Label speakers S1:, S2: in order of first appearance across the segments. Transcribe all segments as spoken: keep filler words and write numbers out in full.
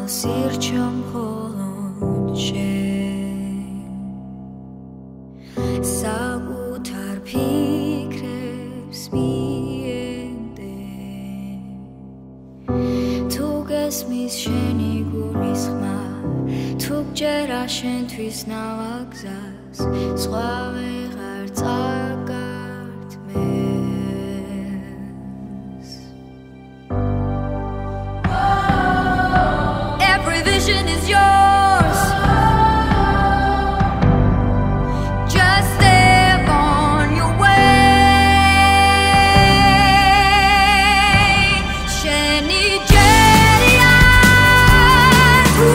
S1: სირჩა მხოლოდ შენ საკუთარ ფიქრებს მიენდე თუ გესმის შენი გულისხმა თუ გჯერა შენთვის ნავა გზას სხვა ვეღარ წაგართმევს Every vision is yours Just step on your way შენი ჯერია თუ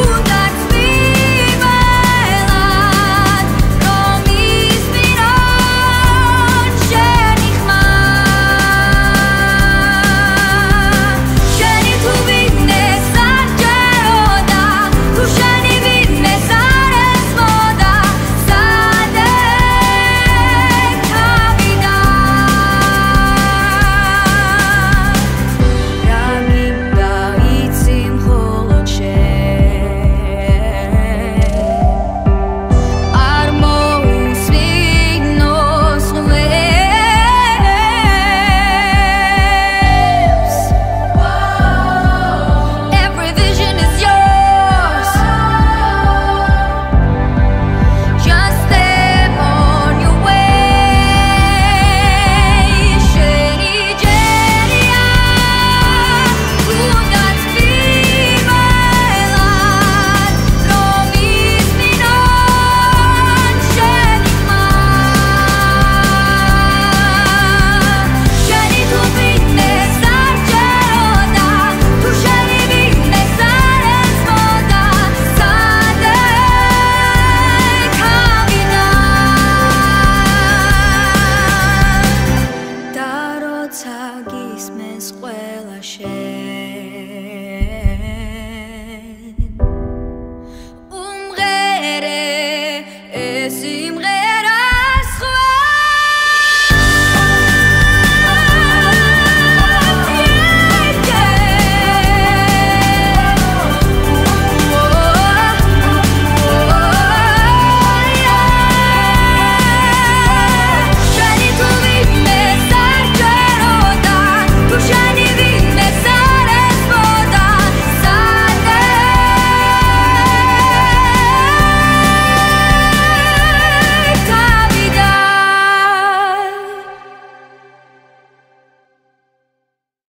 S1: გისმენს ყველა შენ